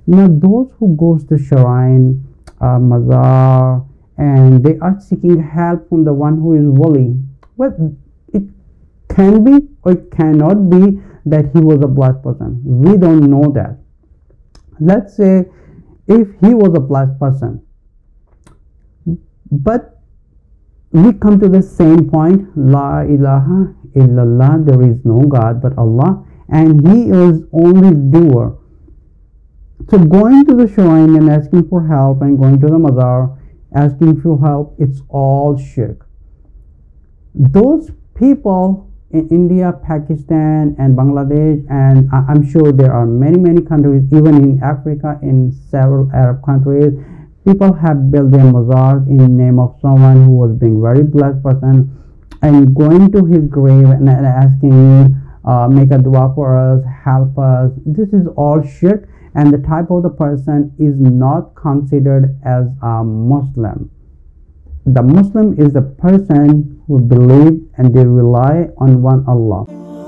Now, those who goes to shrine, mazar, and they are seeking help from the one who is wali. Well, it can be or it cannot be that he was a blessed person. We don't know that. Let's say if he was a blessed person, but we come to the same point, La ilaha illallah, there is no God but Allah, and He is only doer. So going to the shrine and asking for help, and going to the mazar asking for help, it's all shirk. Those people in India, Pakistan, and Bangladesh, and I'm sure there are many countries, even in Africa, in several Arab countries, people have built their mazars in name of someone who was being very blessed person, and going to his grave and asking, make a dua for us, help us. This is all shirk, and the type of the person is not considered as a Muslim. The Muslim is the person who believe and they rely on one Allah.